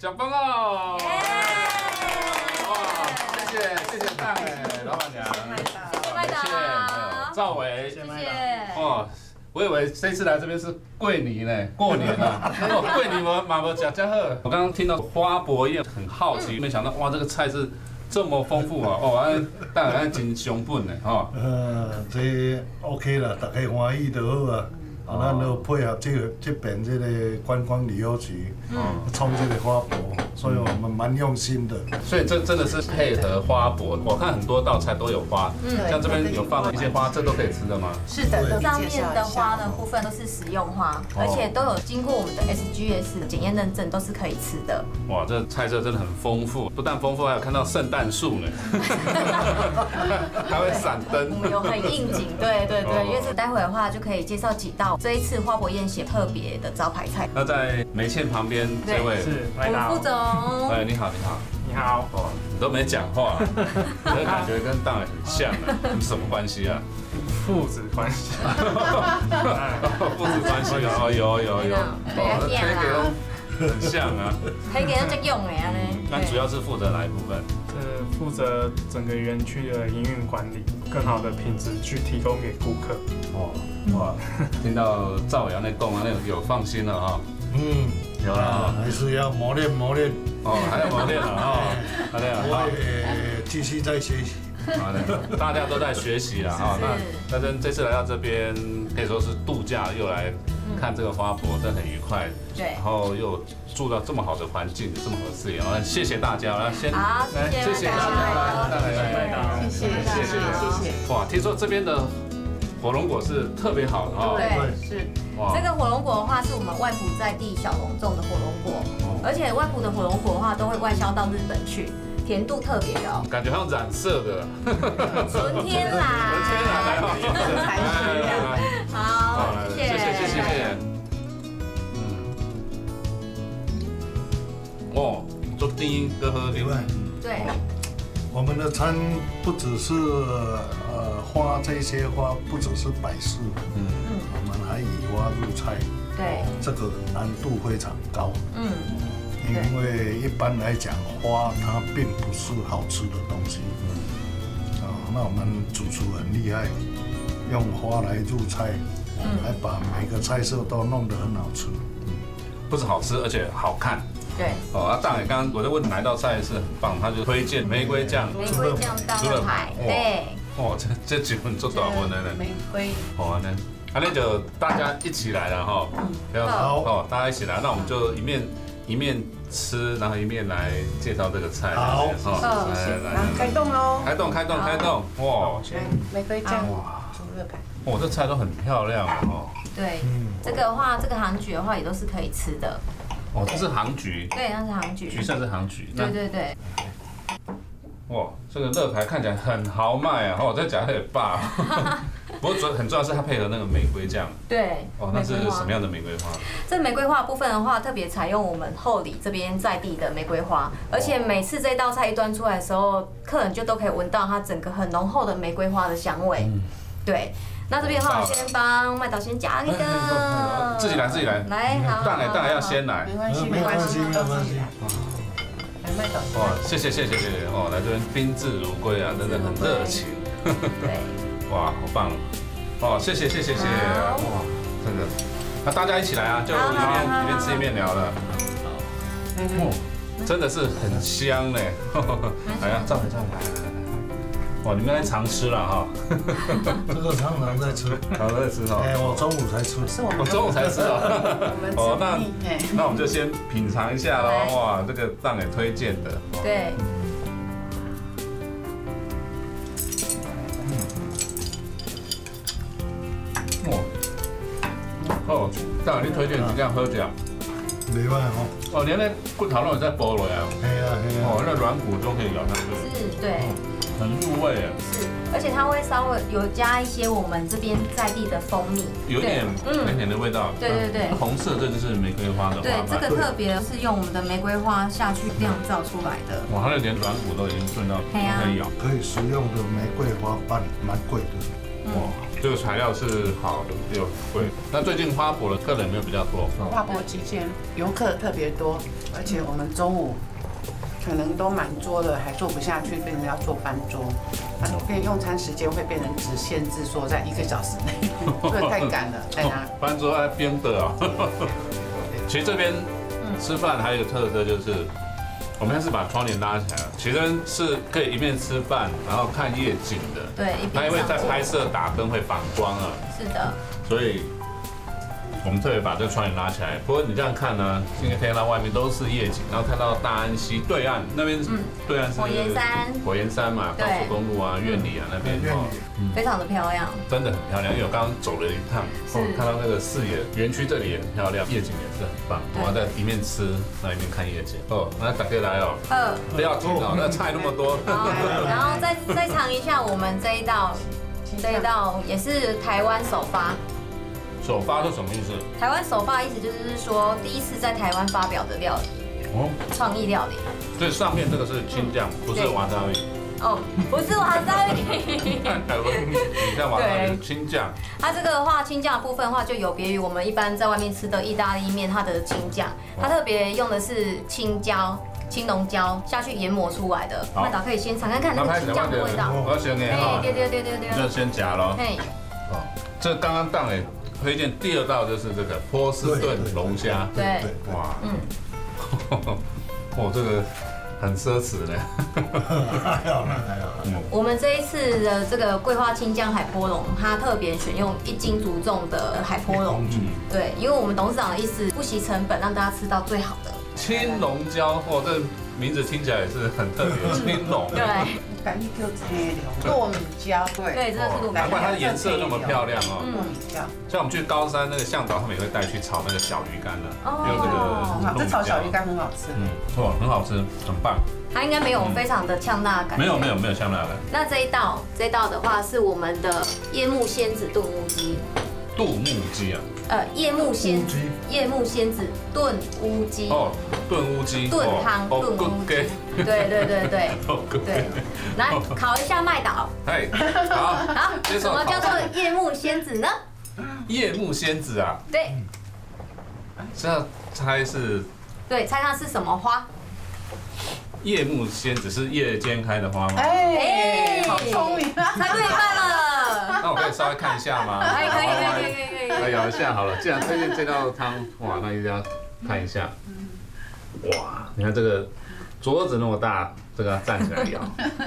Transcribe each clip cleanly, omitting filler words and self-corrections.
奖崩哦！哇，谢谢大伟老板娘， 麦当， 赵伟， 谢谢。 哦，我以为这次来这边是桂林呢，过年啊，桂林马博贾家贺。我刚刚听到花博宴，很好奇，没想到哇，这个菜是这么丰富啊！哦，当然真熊本呢，哈。 这 OK 啦，大家欢喜就好啊。咱都配合这边这个观光旅游局，冲这个花博，所以我们蛮用心的。 所以这真的是配合花博，我看很多道菜都有花，像这边有放了一些花，这都可以吃的吗？ 是的，上面的花的部分都是食用花，而且都有经过我们的 SGS 检验认证，都是可以吃的。 哇，这菜色真的很丰富，不但丰富，还有看到圣诞树呢，还会闪灯。 我们有很应景，对，因为这待会的话就可以介绍几道这一次花博宴协特别的招牌菜。 那在梅倩旁边这位是我们副总， 哎，你好， 你好， 哦，你都没讲话，这个感觉跟大伟很像啊，你们什么关系啊？ 父子关系， 父子关系啊，有，推给都很像啊， 推给都这用的呢。 那主要是负责哪一部分？ 负责整个园区的营运管理，更好的品质去提供给顾客。 哦，哇，听到赵伟阳那供啊，那有放心了哈。有了啊， 还是要磨练。 哦，还要磨练了啊，好的， 我也继续在学习。 好的，大家都在学习啊。哈，那这次来到这边可以说是度假，又来看这个花博，真的很愉快。 对， 然后又住到这么好的环境，这么好的视野，谢谢大家。来，先好， 谢谢大家， 谢谢。 哇，听说这边的火龙果是特别好的哦。 对，是。这个火龙果的话，是我们外埔在地小农种的火龙果，而且外埔的火龙果的话，都会外销到日本去，甜度特别高， 感觉像染色的， 纯天然，才是。好，谢谢。 哦，做第一个喝另外， 对。 我们的餐不只是花，这些花不只是摆饰，我们还以花入菜， 对， 这个难度非常高，因为一般来讲花它并不是好吃的东西，那我们主厨很厉害，用花来入菜，来把每个菜色都弄得很好吃， 不止好吃，而且好看。 对， 哦，大伟刚刚我在问哪一道菜是很棒，他就推荐玫瑰酱当乐牌，对， 哦，这几份做短文的呢， 玫瑰， 好呢，那就大家一起来了哈， 好哦，大家一起来，那我们就一面吃，然后一面来介绍这个菜， 好， 来开动喽， 开动，哇， 玫瑰酱猪肉排， 哦，这菜都很漂亮哦， 对，这个的话，这个杭菊的话也都是可以吃的。 哦，这是杭菊， 对，那是杭菊， 橘色是杭菊， 对。 哇，这个乐牌看起来很豪迈啊！哦，再讲有点霸。不过很重要是它配合那个玫瑰酱。 对。 哦，那是什么样的玫瑰花？ 这玫瑰花的部分的话，特别采用我们后里这边在地的玫瑰花，而且每次这道菜一端出来的时候，客人就都可以闻到它整个很浓厚的玫瑰花的香味。对。那这边的话，我先帮麦导先夹一个， 自己来， 来，好， 当然要先来， 没关系，来麦导， 哇，谢谢，哦，来这边宾至如归啊，真的很热情， 对， 哇，好棒，哦，谢谢，哇，真的，那大家一起来啊，就一边吃一边聊了，真的是很香嘞，来呀，照来。哇，你们在常吃了哈， 这个常常在吃哦。 哎，我中午才吃， 我中午才吃哦。哦，那我们就先品尝一下喽。哇，这个让给推荐的。 对。 哦，当然你推荐你这样喝讲。 没办法哦，连那骨头都在剥了呀。 嘿呀。 哦，那软骨都可以咬下去。 是，对。 很入味啊！ 是，而且它会稍微有加一些我们这边在地的蜂蜜， 有点甜甜的味道。 对。 红色这就是玫瑰花的花瓣。 对，这个特别是用我们的玫瑰花下去酿造出来的。 哇，它连软骨都已经顺到可以咬。 可以食用的玫瑰花瓣蛮贵的。 哇， 这个材料是好的又贵。那最近花博的客人有没有比较多？ 花博期间游客特别多，而且我们中午可能都满桌了，还坐不下去，变成要坐翻桌，变用餐时间会变成只限制说在1个小时内，所以太赶了。哎呀， 翻桌还编的啊。其实这边吃饭还有一个特色就是。我们现在是把窗帘拉起来了，其实是可以一面吃饭，然后看夜景的。 对， 那因为在拍摄打灯会反光啊。 是的。 所以我们特别把这个窗帘拉起来。不过你这样看呢，应该可以看到外面都是夜景，然后看到大安溪对岸那边，对岸是火焰山嘛，高速公路啊、苑里啊那边哦， 非常的漂亮， 真的很漂亮。因为我刚刚走了一趟，看到那个视野，园区这里也很漂亮，夜景也是很棒。我要在一面吃，那一面看夜景。哦，那大家来哦，不要停哦，那菜那么多。 然后再尝一下我们这一道也是台湾首发。 首发是什么意思？ 台湾首发意思就是说第一次在台湾发表的料理，创意料理。 所以上面这个是青酱，不是瓦萨比。 哦，不是瓦萨比。 你看瓦萨比青酱。 它这个的话，青酱的部分的话，就有别于我们一般在外面吃的意大利面，它的青酱，它特别用的是青椒。青龙椒下去研磨出来的，麦导可以先尝看看那个青酱的味道。 我要先给哈， 对， 就先夹咯。 嘿， 哦，这刚刚档诶，推荐第2道就是这个波士顿龙虾。 对， 哇，哇，这个很奢侈呢。 还好。 我们这一次的这个桂花青酱海波龙，它特别选用1斤足重的海波龙。对，因为我们董事长的意思，不惜成本让大家吃到最好的。 青龙椒，哇，这名字听起来也是很特别，青龙。 对， 感觉叫青龙，糯米椒， 对，真的是糯米椒。 难怪它的颜色那么漂亮哦。 糯米椒。 像我们去高山那个向导，他们也会带去炒那个小鱼干的，用这个。 这炒小鱼干很好吃。 哇，很好吃，很棒。 它应该没有非常的呛辣感。 没有呛辣感。 那这一道的话是我们的夜幕仙子炖乌鸡。 杜牧鸡啊？ 夜幕仙子炖乌鸡。 哦，炖乌鸡。 炖汤炖乌鸡。对。来考一下麦导。 哎，好。 什么叫做夜幕仙子呢？ 夜幕仙子啊？ 对。 这样猜是？ 对，猜它是什么花？ 夜幕仙子是夜间开的花吗？ 好聪明啊！ 猜对一半了。 那我可以稍微看一下吗？ 可以。 来摇一下好了。既然推荐这道汤，哇，那一定要看一下。哇，你看这个桌子那么大，这个要站起来摇。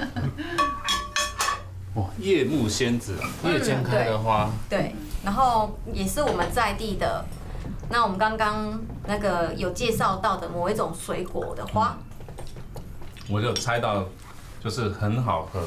哇，夜幕仙子，夜间开的花。 对，然后也是我们在地的。那我们刚刚那个有介绍到的某一种水果的花。 我就猜到，就是很好喝，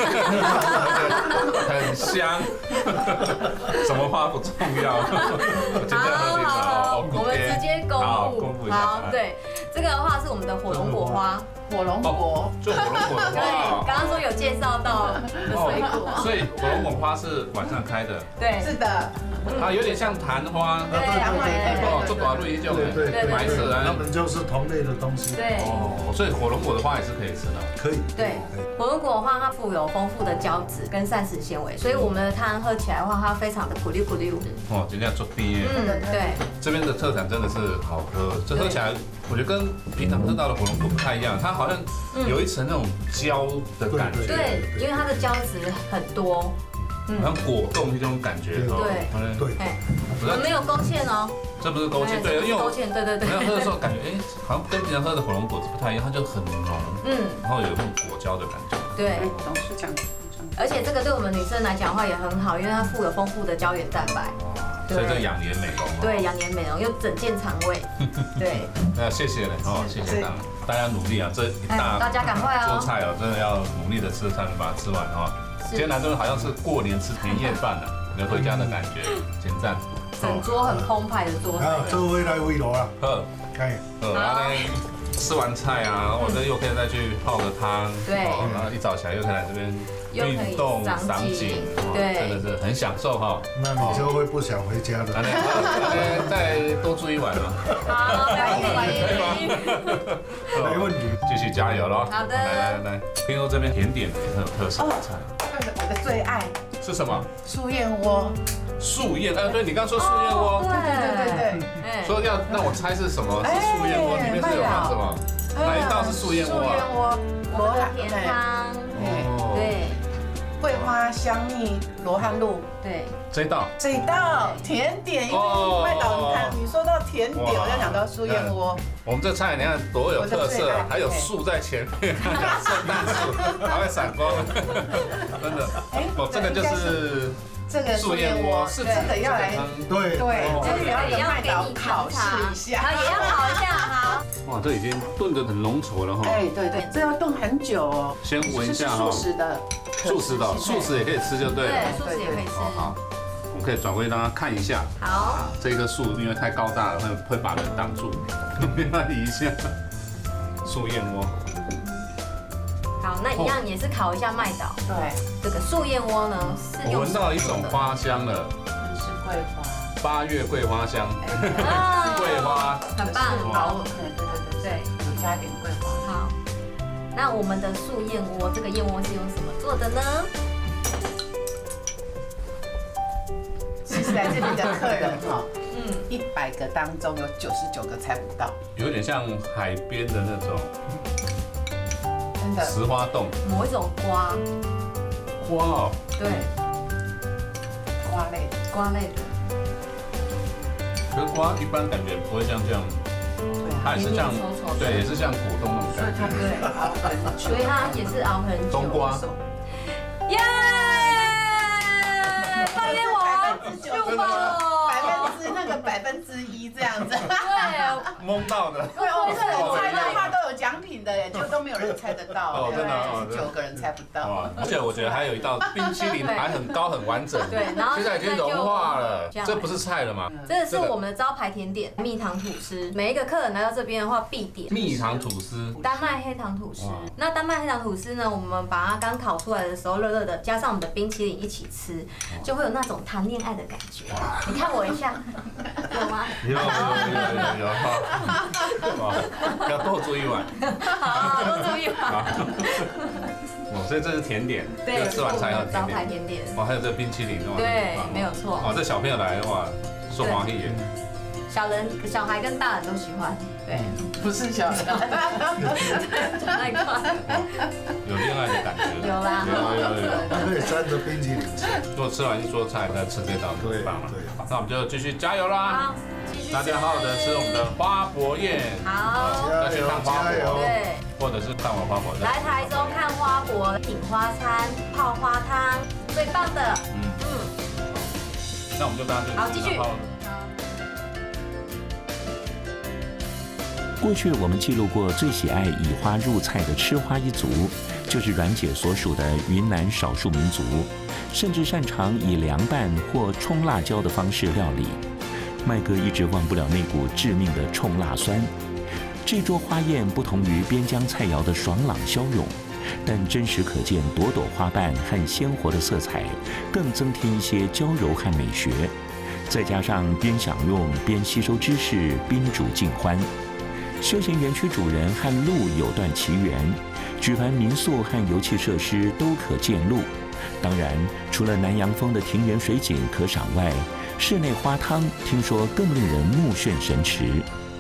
很香，什么花不重要。 好，我们直接公布。好，对，这个的话是我们的火龙果花。 火龙果， 就火龙果的花。 对，刚刚说有介绍到的水果。 所以火龙果花是晚上开的。 对， 是的。 它有点像昙花。 对， 这短路一就白色它们就是同类的东西。 对。 哦，所以火龙果的花也是可以吃的。 可以。 对，火龙果的话，它富有丰富的胶质跟膳食纤维，所以我们的汤喝起来的话，它非常的咕溜咕溜。 哦，人家做毕业。 对。 这边的特产真的是好喝，这喝起来我觉得跟平常喝到的火龙果不太一样，它好像有一层那种胶的感觉。 对，因为它的胶质很多。 很果冻那种感觉。 对。我们没有勾芡哦。 这不是勾芡，对，因为勾芡，对。 没有喝的时候感觉，好像跟平常喝的火龙果汁不太一样，它就很浓，然后有那种果胶的感觉。 对， 董事长。 而且这个对我们女生来讲的话也很好，因为它富有丰富的胶原蛋白。 所以这养颜美容。 对，养颜美容又整健肠胃。对。 那谢谢了哦，谢谢大家努力啊，这一大家赶快哦， 桌菜哦，真的要努力的吃才能把它吃完哦。今天来这边好像是过年吃年夜饭了，有回家的感觉，点赞。 整桌很澎湃的桌菜。 这位来围炉啊。 可以。然后呢，吃完菜啊，我这又可以再去泡个汤。 对。 然后一早起来又可以来这边运动赏景， 对， 真的是很享受哈。 那你就会不想回家了。 再多住一晚嘛。 好，可以吗？ 没问题。 继续加油喽！ 好的来，听说这边甜点也很有特色的菜对，我的最爱是什么？ 素燕窝。 素燕，对你刚说素燕窝， 对， 说要让我猜是什么？是素燕窝，里面是有放什么？哪一道是素燕窝啊？ 罗汉甜汤，对， 桂花香蜜罗汉露， 对， 这一道甜点一定麦岛，你说到甜点，我就想到素燕窝。 我们这菜你看多有特色，还有树在前面，圣诞树还会闪光，真的。这个就是这个素燕窝，是这个要来对， 这个要跟麦岛考试一下， 好，也要考一下，好。 哇，这已经炖得很浓稠了哈。 对，这要炖很久哦。 先闻一下哈。素食也可以吃就对了。 对，素食也可以吃。 好，我们可以转过去让他看一下。 好。 这个树因为太高大了，会把人挡住，要理一下。素燕窝。 好，那一样也是烤一下麦岛。 对。 这个素燕窝呢是用。 闻到一种花香了。 是桂花。 8月桂花香。桂花。 很棒。 好。 对， 有加一点桂花。 好。那我们的素燕窝，这个燕窝是用什么做的呢？ 其实来这里的客人哈，100个当中有99个猜不到， 有点像海边的那种， 真的石花洞， 某一种瓜， 瓜哦， 对，瓜类的， 可是瓜一般感觉不会像这样。 它也是像，对，也是像果冻那种感觉。 对，所以它也是熬很久。 冬瓜。 耶！放给我， 祝福1%这样子。 对， 蒙到的。 对，我们客人猜的话都有奖品的耶，就都没有人猜得到。 哦，真的 ，9个人猜不到。 而且我觉得还有一道冰淇淋还很高很完整。 对，然后现在已经融化了，这不是菜了吗？ 这个是我们的招牌甜点蜜糖吐司，每一个客人来到这边的话必点。 蜜糖吐司， 丹麦黑糖吐司。那丹麦黑糖吐司呢，我们把它刚烤出来的时候热热的，加上我们的冰淇淋一起吃，就会有那种谈恋爱的感觉。你看我一下，有吗？ 有，要多煮一碗。 好，多煮一碗。 哦，所以这是甜点， 对， 吃完菜要招牌甜点。 哦，还有这冰淇淋哇， 对，没有错。 哦，这小朋友来的话，说欢喜耶。 小孩跟大人都喜欢，对， 不是小孩， 那一块有恋爱的感觉。 有啦， 有，可以沾着冰淇淋吃。 如果吃完一桌菜再吃这道，很棒了。那我们就继续加油啦！ 好，继续。 大家好好的吃我们的花博宴。 好， 要去看花博， 对， 或者是看完花博来台中看花博，品花餐、泡花汤，最棒的。 那我们就大家就好，继续。 过去我们记录过最喜爱以花入菜的吃花一族，就是阮姐所属的云南少数民族，甚至擅长以凉拌或冲辣椒的方式料理。麦哥一直忘不了那股致命的冲辣酸。这桌花宴不同于边疆菜肴的爽朗骁勇，但真实可见朵朵花瓣和鲜活的色彩，更增添一些娇柔和美学。再加上边享用边吸收知识，宾主尽欢。休闲园区主人和鹿有段奇缘，举凡民宿和游憩设施都可见鹿。当然，除了南洋风的庭园水景可赏外，室内花汤听说更令人目眩神驰。